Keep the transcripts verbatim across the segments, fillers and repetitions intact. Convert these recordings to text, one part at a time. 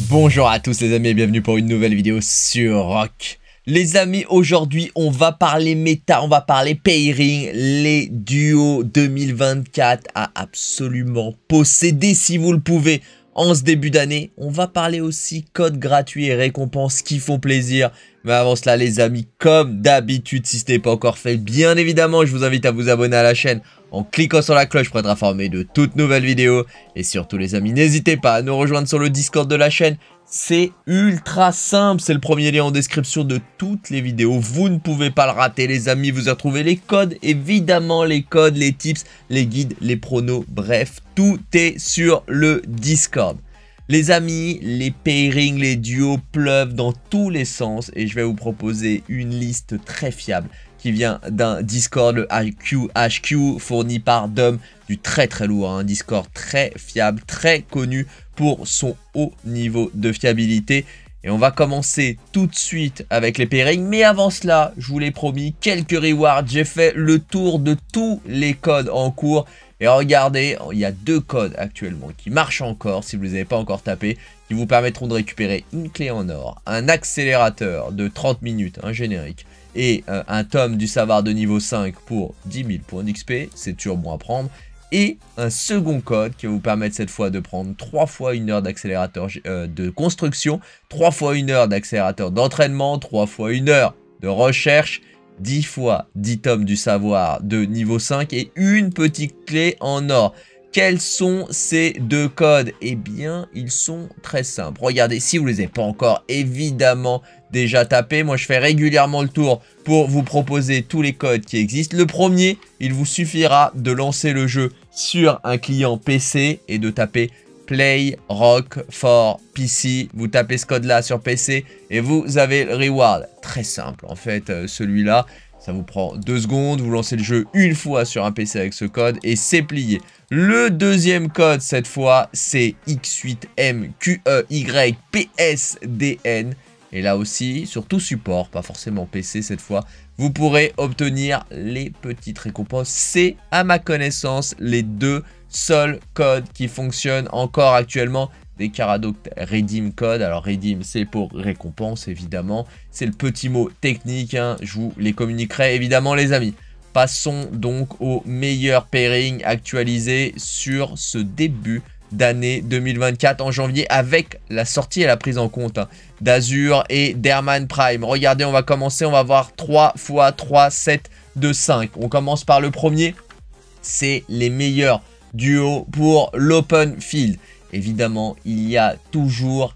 Bonjour à tous les amis et bienvenue pour une nouvelle vidéo sur Rock. Les amis, aujourd'hui on va parler méta, on va parler pairing, les duos deux mille vingt-quatre à absolument posséder si vous le pouvez en ce début d'année. On va parler aussi codes gratuits et récompenses qui font plaisir. Mais avant cela les amis, comme d'habitude, si ce n'est pas encore fait, bien évidemment je vous invite à vous abonner à la chaîne en cliquant sur la cloche pour être informé de toutes nouvelles vidéos. Et surtout les amis, n'hésitez pas à nous rejoindre sur le Discord de la chaîne. C'est ultra simple, c'est le premier lien en description de toutes les vidéos. Vous ne pouvez pas le rater les amis, vous retrouvez les codes, évidemment les codes, les tips, les guides, les pronos, bref, tout est sur le Discord. Les amis, les pairings, les duos pleuvent dans tous les sens et je vais vous proposer une liste très fiable qui vient d'un Discord, le H Q H Q, fourni par Dom, du très très lourd, un Discord très fiable, très connu pour son haut niveau de fiabilité. Et on va commencer tout de suite avec les pairings, mais avant cela, je vous l'ai promis, quelques rewards. J'ai fait le tour de tous les codes en cours. Et regardez, il y a deux codes actuellement qui marchent encore, si vous ne les avez pas encore tapés, qui vous permettront de récupérer une clé en or, un accélérateur de trente minutes, un générique, et euh, un tome du savoir de niveau cinq pour dix mille points d'X P, c'est toujours bon à prendre, et un second code qui va vous permettre cette fois de prendre trois fois une heure d'accélérateur euh, de construction, trois fois une heure d'accélérateur d'entraînement, trois fois une heure de recherche, dix fois dix tomes du savoir de niveau cinq et une petite clé en or. Quels sont ces deux codes? Eh bien, ils sont très simples. Regardez, si vous ne les avez pas encore évidemment déjà tapés, moi je fais régulièrement le tour pour vous proposer tous les codes qui existent. Le premier, il vous suffira de lancer le jeu sur un client P C et de taper Play Rock for P C. Vous tapez ce code là sur P C et vous avez le reward. Très simple en fait, euh, celui-là, ça vous prend deux secondes. Vous lancez le jeu une fois sur un P C avec ce code et c'est plié. Le deuxième code cette fois, c'est X huit M Q E Y P S D N. Et là aussi, sur tout support, pas forcément P C cette fois, vous pourrez obtenir les petites récompenses. C'est à ma connaissance les deux seuls codes qui fonctionnent encore actuellement. Des Caradoc Redeem Code. Alors Redeem c'est pour récompense évidemment. C'est le petit mot technique, hein. Je vous les communiquerai évidemment les amis. Passons donc au meilleur pairing actualisé sur ce début d'année deux mille vingt-quatre en janvier avec la sortie et la prise en compte hein, d'Azur et d'Airman Prime. Regardez, on va commencer, on va voir trois fois trois, sept, deux, cinq. On commence par le premier, c'est les meilleurs duos pour l'open field. Évidemment, il y a toujours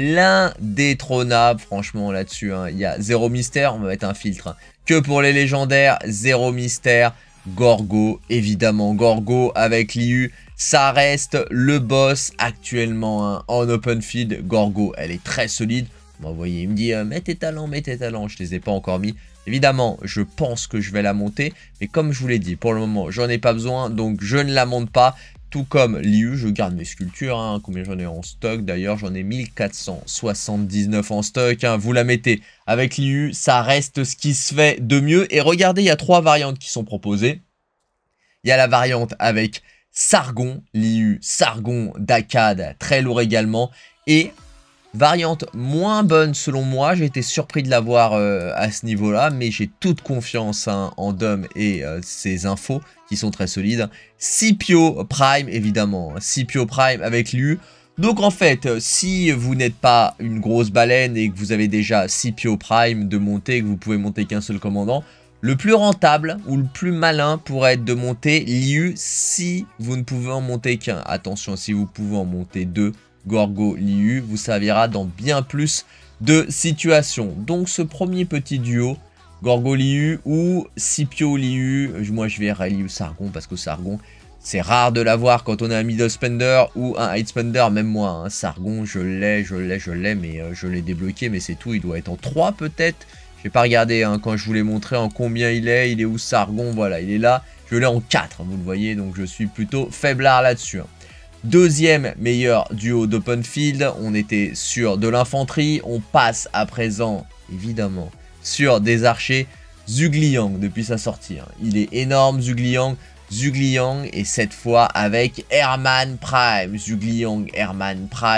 l'indétrônable, franchement là-dessus, hein, il y a zéro mystère, on va mettre un filtre. Hein. Que pour les légendaires, zéro mystère, Gorgo, évidemment, Gorgo avec l'I U, ça reste le boss actuellement hein, en open field. Gorgo, elle est très solide. Bon, vous voyez, il me dit, euh, mets tes talents, mets tes talents, je ne les ai pas encore mis. Évidemment, je pense que je vais la monter, mais comme je vous l'ai dit, pour le moment, j'en ai pas besoin, donc je ne la monte pas. Tout comme l'I U, je garde mes sculptures, hein, combien j'en ai en stock, d'ailleurs j'en ai mille quatre cent soixante-dix-neuf en stock, hein, vous la mettez avec l'I U, ça reste ce qui se fait de mieux. Et regardez, il y a trois variantes qui sont proposées. Il y a la variante avec Sargon, l'I U, Sargon d'Akkad, très lourd également, et variante moins bonne selon moi, j'ai été surpris de l'avoir euh, à ce niveau-là, mais j'ai toute confiance hein, en Dom et euh, ses infos qui sont très solides. Scipio Prime, évidemment, Scipio Prime avec l'U U. Donc en fait, si vous n'êtes pas une grosse baleine et que vous avez déjà Scipio Prime de monter, que vous pouvez monter qu'un seul commandant, le plus rentable ou le plus malin pourrait être de monter l'I U si vous ne pouvez en monter qu'un. Attention, si vous pouvez en monter deux, Gorgo l'I U vous servira dans bien plus de situations. Donc ce premier petit duo, Gorgo l'I U ou Scipio l'I U, moi je vais l'I U Sargon parce que Sargon c'est rare de l'avoir quand on a un middle spender ou un high spender, même moi, hein, Sargon je l'ai, je l'ai, je l'ai, mais euh, je l'ai débloqué, mais c'est tout, il doit être en trois peut-être. Je n'ai pas regardé hein, quand je vous l'ai montré en combien il est, il est où Sargon, voilà, il est là, je l'ai en quatre, vous le voyez, donc je suis plutôt faiblard là-dessus. Hein. Deuxième meilleur duo d'open field, on était sur de l'infanterie, on passe à présent, évidemment, sur des archers. Zhugliang depuis sa sortie, hein. Il est énorme Zhugliang, Zhugliang et cette fois avec Airman Prime, Zhugliang Airman Prime,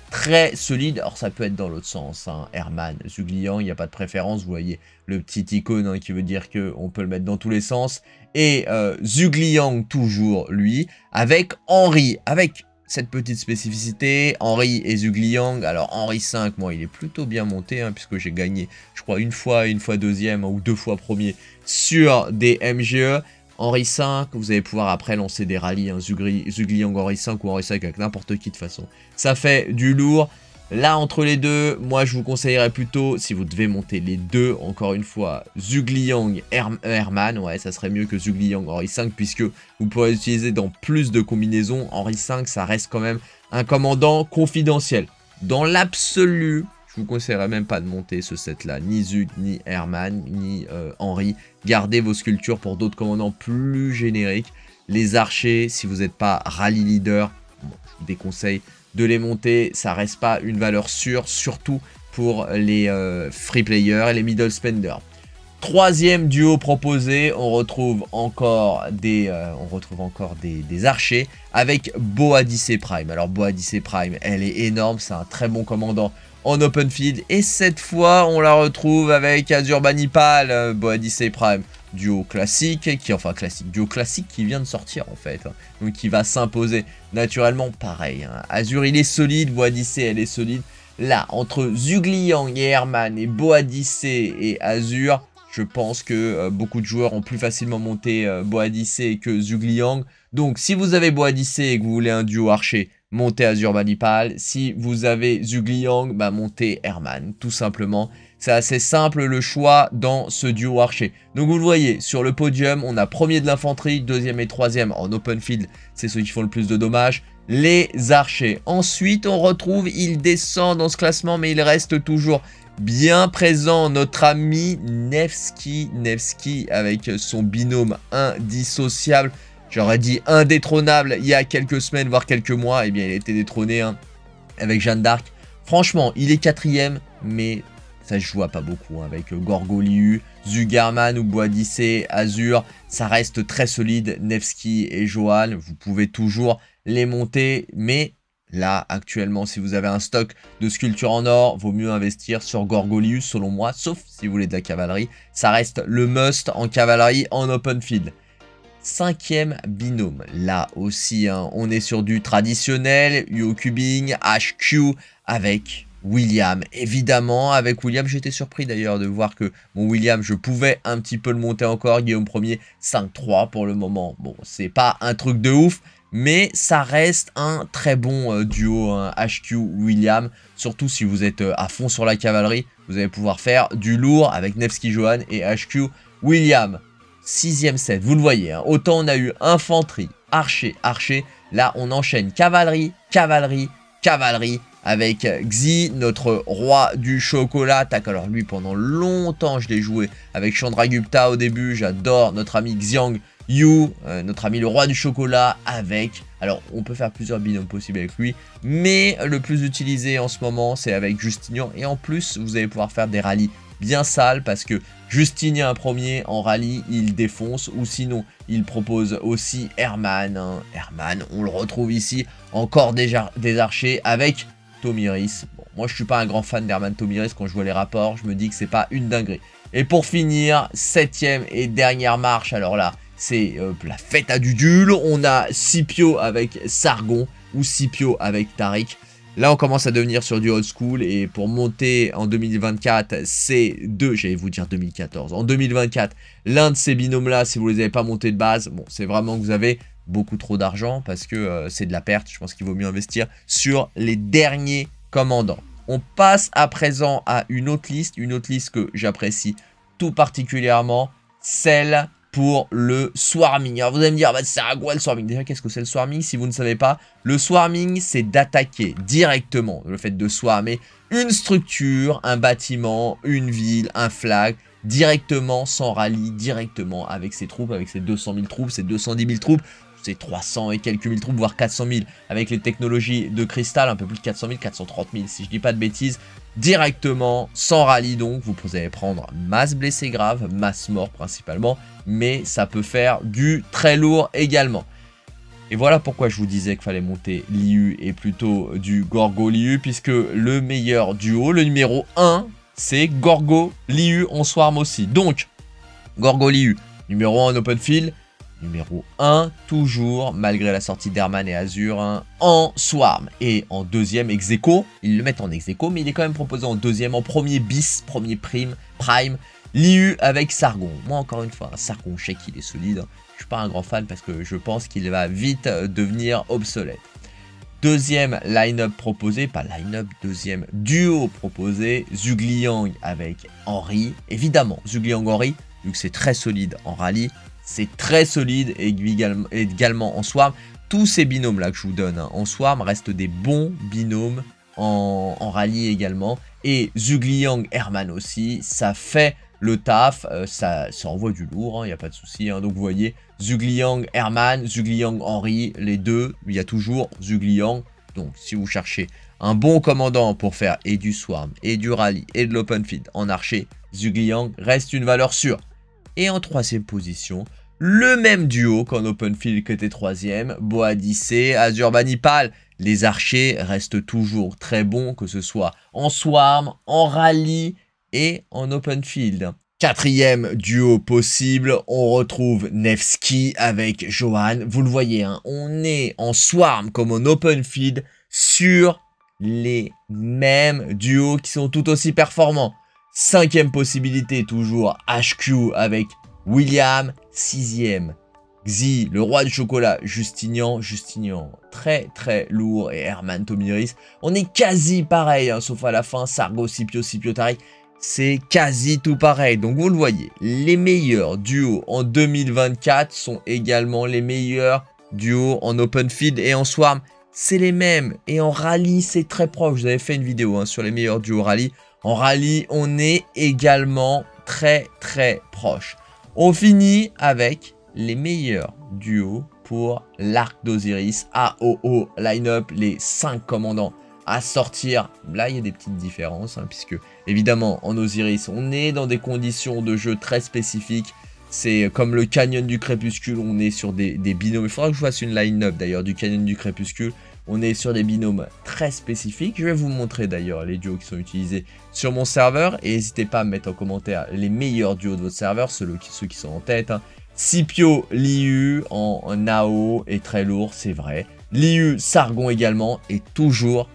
très solide. Alors ça peut être dans l'autre sens, hein. Herman, Zhugliang, il n'y a pas de préférence, vous voyez le petit icône hein, qui veut dire qu'on peut le mettre dans tous les sens. Et euh, Zhugliang toujours lui, avec Henry, avec cette petite spécificité, Henry et Zhugliang. Alors Henry cinq, moi il est plutôt bien monté, hein, puisque j'ai gagné, je crois, une fois, une fois deuxième, ou deux fois premier sur des M G E. Henry cinq, vous allez pouvoir après lancer des rallyes, hein, Zhugliang Henry cinq ou Henry cinq avec n'importe qui de toute façon. Ça fait du lourd. Là, entre les deux, moi, je vous conseillerais plutôt, si vous devez monter les deux, encore une fois, Zhugliang Her Herman, ouais, ça serait mieux que Zhugliang Henry cinq, puisque vous pourrez l'utiliser dans plus de combinaisons. Henry cinq, ça reste quand même un commandant confidentiel. Dans l'absolu, je vous conseillerais même pas de monter ce set-là, ni Zug, ni Herman, ni euh, Henry. Gardez vos sculptures pour d'autres commandants plus génériques. Les archers, si vous n'êtes pas rally leader, bon, je vous déconseille de les monter, ça reste pas une valeur sûre, surtout pour les euh, free players et les middle spenders. Troisième duo proposé, on retrouve encore des, euh, on retrouve encore des, des archers avec Boadicée Prime. Alors Boadicée Prime, elle est énorme, c'est un très bon commandant en open field. Et cette fois, on la retrouve avec Azurbanipal, euh, Boadicée Prime. Duo classique, qui enfin classique, duo classique qui vient de sortir en fait, hein, donc qui va s'imposer naturellement, pareil, hein. Azur il est solide, Boadicée elle est solide, là entre Zhugliang et Herman et Boadicée et Azur, je pense que euh, beaucoup de joueurs ont plus facilement monté euh, Boadicée que Zhugliang, donc si vous avez Boadicée et que vous voulez un duo archer, montez Azurbanipal, si vous avez Zhugliang, bah montez Herman, tout simplement. C'est assez simple le choix dans ce duo archer. Donc vous le voyez, sur le podium, on a premier de l'infanterie, deuxième et troisième en open field, c'est ceux qui font le plus de dommages, les archers. Ensuite, on retrouve, il descend dans ce classement, mais il reste toujours bien présent, notre ami Nevsky, Nevsky avec son binôme indissociable. J'aurais dit indétrônable il y a quelques semaines, voire quelques mois. Eh bien, il a été détrôné hein, avec Jeanne d'Arc. Franchement, il est quatrième, mais ça se joue à pas beaucoup. Hein, avec Gorgoliu, Zugerman ou Boadicée, Azur, ça reste très solide. Nevsky et Johan, vous pouvez toujours les monter. Mais là, actuellement, si vous avez un stock de sculptures en or, vaut mieux investir sur Gorgoliu, selon moi. Sauf si vous voulez de la cavalerie. Ça reste le must en cavalerie en open field. Cinquième binôme, là aussi, hein, on est sur du traditionnel, Yokubing, H Q, avec William. Évidemment, avec William, j'étais surpris d'ailleurs de voir que mon William, je pouvais un petit peu le monter encore. Guillaume Ier, cinq trois pour le moment. Bon, c'est pas un truc de ouf, mais ça reste un très bon euh, duo, hein, H Q-William. Surtout si vous êtes euh, à fond sur la cavalerie, vous allez pouvoir faire du lourd avec Nevsky Johan et H Q-William. Sixième set, vous le voyez, hein, autant on a eu infanterie, archer, archer, là on enchaîne cavalerie, cavalerie, cavalerie, avec Xi, notre roi du chocolat. Tac, alors lui pendant longtemps je l'ai joué avec Chandragupta au début, j'adore notre ami Xiang Yu, euh, notre ami le roi du chocolat avec, alors on peut faire plusieurs binômes possibles avec lui, mais le plus utilisé en ce moment c'est avec Justinien, et en plus vous allez pouvoir faire des rallyes bien sales parce que Justinien premier en rallye il défonce, ou sinon il propose aussi Herman, hein. Herman on le retrouve ici, encore des, des archers avec Tomiris. Bon, moi je suis pas un grand fan d'Herman Tomiris, quand je vois les rapports je me dis que c'est pas une dinguerie. Et pour finir, septième et dernière marche, alors là c'est euh, la fête à Dudule, on a Scipio avec Sargon ou Scipio avec Tariq. Là, on commence à devenir sur du old school, et pour monter en deux mille vingt-quatre, ces deux, j'allais vous dire deux mille quatorze, en deux mille vingt-quatre, l'un de ces binômes-là, si vous ne les avez pas montés de base, bon, c'est vraiment que vous avez beaucoup trop d'argent, parce que euh, c'est de la perte. Je pense qu'il vaut mieux investir sur les derniers commandants. On passe à présent à une autre liste, une autre liste que j'apprécie tout particulièrement, celle pour le swarming. Alors vous allez me dire, bah, c'est à quoi le swarming? Déjà, qu'est-ce que c'est le swarming? Si vous ne savez pas, le swarming, c'est d'attaquer directement, le fait de swarmer une structure, un bâtiment, une ville, un flag, directement, sans rallye, directement avec ses troupes, avec ses deux cent mille troupes, ses deux cent dix mille troupes, ses trois cents et quelques mille troupes, voire quatre cent mille, avec les technologies de cristal, un peu plus de quatre cent mille, quatre cent trente mille, si je dis pas de bêtises, directement, sans rallye donc, vous allez prendre masse blessée grave, masse mort principalement, mais ça peut faire du très lourd également. Et voilà pourquoi je vous disais qu'il fallait monter Liu et plutôt du Gorgo Liu, puisque le meilleur duo, le numéro un, c'est Gorgo Liu en Swarm aussi. Donc, Gorgo Liu, numéro un en Open Field, numéro un toujours, malgré la sortie d'Herman et Azur, hein, en Swarm. Et en deuxième, ex-aequo, ils le mettent en ex-aequo, mais il est quand même proposé en deuxième, en premier bis, premier prime, prime, Liu avec Sargon. Moi, encore une fois, Sargon, je sais qu'il est solide. Hein. Je suis pas un grand fan parce que je pense qu'il va vite devenir obsolète. Deuxième line-up proposé, pas line-up, deuxième duo proposé, Zhugliang avec Henry. Évidemment, Zhugliang Henry, vu que c'est très solide en rallye, c'est très solide et également, également en Swarm. Tous ces binômes là que je vous donne hein, en Swarm restent des bons binômes en, en rallye également. Et Zhugliang Herman aussi, ça fait le taf, euh, ça, ça envoie du lourd, il hein, n'y a pas de souci. Hein. Donc vous voyez, Zhugliang Herman, Zhugliang Henry, les deux, il y a toujours Zhugliang. Donc si vous cherchez un bon commandant pour faire et du Swarm, et du Rallye, et de l'Open Field en archer, Zhugliang reste une valeur sûre. Et en troisième position, le même duo qu'en Open Field que était troisième, Boadicée, Azurbanipal. Les archers restent toujours très bons, que ce soit en Swarm, en Rallye, et en Open Field. Quatrième duo possible, on retrouve Nevsky avec Johan. Vous le voyez, hein, on est en Swarm comme en Open Field sur les mêmes duos qui sont tout aussi performants. Cinquième possibilité, toujours H Q avec William. Sixième, Xi, le roi du chocolat, Justinian. Justinian, très très lourd. Et Herman Tomiris. On est quasi pareil, hein, sauf à la fin, Sargo, Scipio, Scipio, Tariq. C'est quasi tout pareil. Donc vous le voyez, les meilleurs duos en deux mille vingt-quatre sont également les meilleurs duos en Open Field et en Swarm. C'est les mêmes. Et en Rallye, c'est très proche. Vous avez fait une vidéo hein, sur les meilleurs duos Rallye. En Rallye, on est également très très proche. On finit avec les meilleurs duos pour l'Arc d'Osiris. A O O line-up, les cinq commandants à sortir. Là, il y a des petites différences, hein, puisque évidemment, en Osiris, on est dans des conditions de jeu très spécifiques. C'est comme le Canyon du Crépuscule, on est sur des, des binômes. Il faudra que je fasse une line-up d'ailleurs du Canyon du Crépuscule. On est sur des binômes très spécifiques. Je vais vous montrer d'ailleurs les duos qui sont utilisés sur mon serveur. Et n'hésitez pas à me mettre en commentaire les meilleurs duos de votre serveur, ceux qui, ceux qui sont en tête. Hein. Scipio Liu en, en Nao est très lourd, c'est vrai. Liu Sargon également est toujours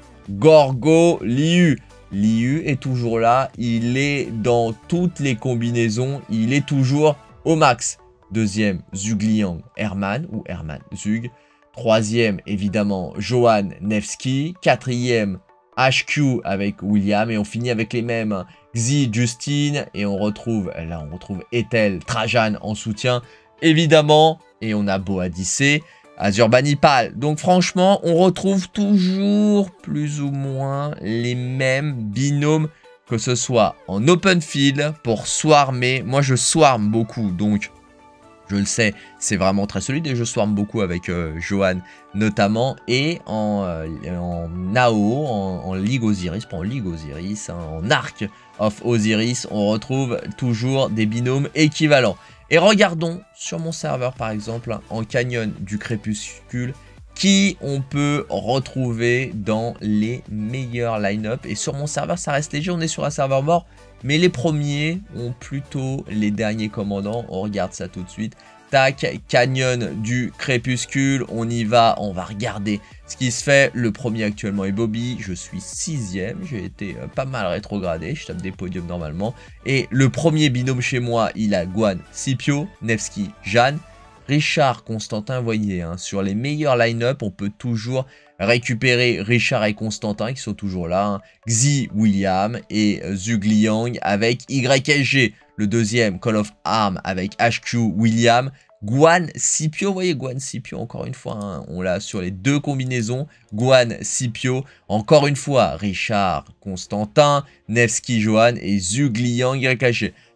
Gorgo Liu. Liu est toujours là, il est dans toutes les combinaisons, il est toujours au max. Deuxième, Zhugliang Herman ou Herman Zug. Troisième, évidemment, Johan Nevsky. Quatrième, H Q avec William. Et on finit avec les mêmes, hein. Xi, Justine. Et on retrouve, là on retrouve Ethel, Trajan en soutien, évidemment. Et on a Boadicée, Azurbanipal. Donc franchement, on retrouve toujours plus ou moins les mêmes binômes, que ce soit en Open Field pour swarmer. Moi, je swarm beaucoup, donc je le sais, c'est vraiment très solide. Et je swarm beaucoup avec euh, Johan notamment. Et en, euh, en Nao, en, en Ligue Osiris, pas en Ligue Osiris, hein, en Arc of Osiris, on retrouve toujours des binômes équivalents. Et regardons sur mon serveur par exemple, en Canyon du Crépuscule, qui on peut retrouver dans les meilleurs line-up. Et sur mon serveur, ça reste léger, on est sur un serveur mort, mais les premiers ont plutôt les derniers commandants. On regarde ça tout de suite. Tac, Canyon du Crépuscule, on y va, on va regarder ce qui se fait. Le premier actuellement est Bobby, je suis sixième, j'ai été euh, pas mal rétrogradé, je tape des podiums normalement. Et le premier binôme chez moi, il a Guan, Scipio, Nevsky, Jeanne, Richard, Constantin. Vous voyez, hein, sur les meilleurs line-up, on peut toujours récupérer Richard et Constantin qui sont toujours là. Hein. Xi, William et euh, Zhugliang avec Y S G. Le deuxième, Call of Arms avec H Q, William. Guan, Scipio, vous voyez Guan, Scipio, encore une fois, hein, on l'a sur les deux combinaisons. Guan, Scipio, encore une fois, Richard, Constantin, Nevsky, Johan et Zhugliang, Y S G.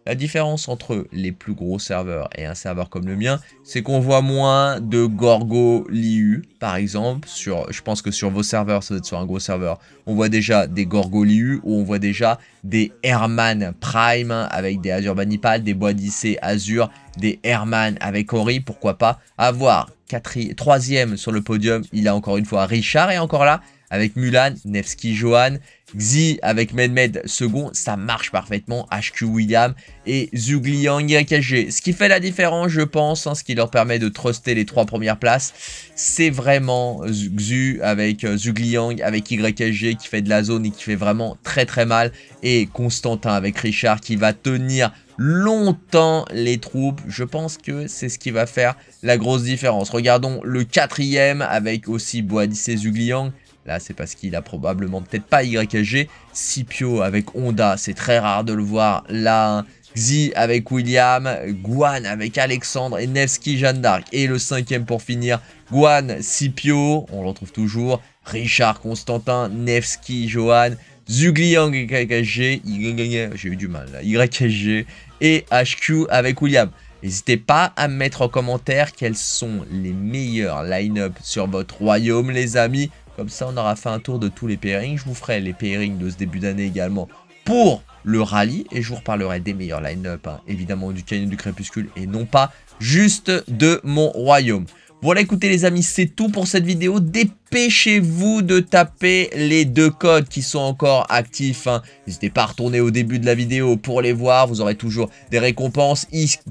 La différence entre les plus gros serveurs et un serveur comme le mien, c'est qu'on voit moins de Gorgo Liu, par exemple. Sur, je pense que sur vos serveurs, ça doit être sur un gros serveur, on voit déjà des Gorgo Liu ou on voit déjà des Herman Prime avec des Azure Banipal, des Boadicée Azure, des Herman avec Ori. Pourquoi pas avoir troisième sur le podium, il a encore une fois Richard et encore là, avec Mulan, Nevsky Johan, Xi avec Medmed second, ça marche parfaitement, H Q William et Zhugliang Y H G. Ce qui fait la différence, je pense, hein, ce qui leur permet de truster les trois premières places, c'est vraiment Xu avec euh, Zhugliang, avec Y H G qui fait de la zone et qui fait vraiment très très mal, et Constantin avec Richard qui va tenir longtemps les troupes. Je pense que c'est ce qui va faire la grosse différence. Regardons le quatrième avec aussi Boadicée Zhugliang. Là, c'est parce qu'il a probablement peut-être pas Y H G. Scipio avec Honda, c'est très rare de le voir là. Xi avec William, Guan avec Alexandre et Nevsky Jeanne d'Arc. Et le cinquième pour finir, Guan, Scipio, on le retrouve toujours. Richard, Constantin, Nevsky, Johan, Zhugliang Y H G, j'ai eu du mal là, Y H G et H Q avec William. N'hésitez pas à me mettre en commentaire quels sont les meilleurs line-up sur votre royaume, les amis. Comme ça, on aura fait un tour de tous les pairings. Je vous ferai les pairings de ce début d'année également pour le rallye. Et je vous reparlerai des meilleurs line-up, hein, évidemment du Canyon du Crépuscule et non pas juste de mon royaume. Voilà, écoutez les amis, c'est tout pour cette vidéo. Dépêchez-vous de taper les deux codes qui sont encore actifs. Hein. N'hésitez pas à retourner au début de la vidéo pour les voir. Vous aurez toujours des récompenses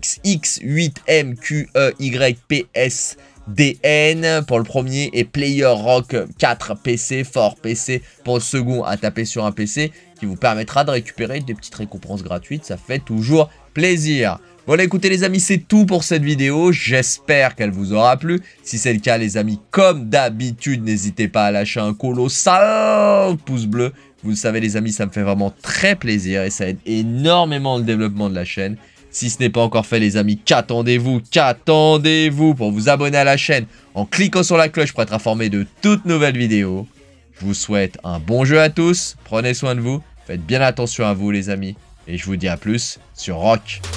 X huit M Q E Y P S D N pour le premier et Player Rock quatre P C, Fort P C pour le second à taper sur un P C qui vous permettra de récupérer des petites récompenses gratuites. Ça fait toujours plaisir. Voilà, écoutez les amis, c'est tout pour cette vidéo. J'espère qu'elle vous aura plu. Si c'est le cas les amis, comme d'habitude, n'hésitez pas à lâcher un colossal pouce bleu. Vous le savez les amis, ça me fait vraiment très plaisir et ça aide énormément le développement de la chaîne. Si ce n'est pas encore fait les amis, qu'attendez-vous Qu'attendez-vous pour vous abonner à la chaîne en cliquant sur la cloche pour être informé de toutes nouvelles vidéos. Je vous souhaite un bon jeu à tous, prenez soin de vous, faites bien attention à vous les amis, et je vous dis à plus sur Rock.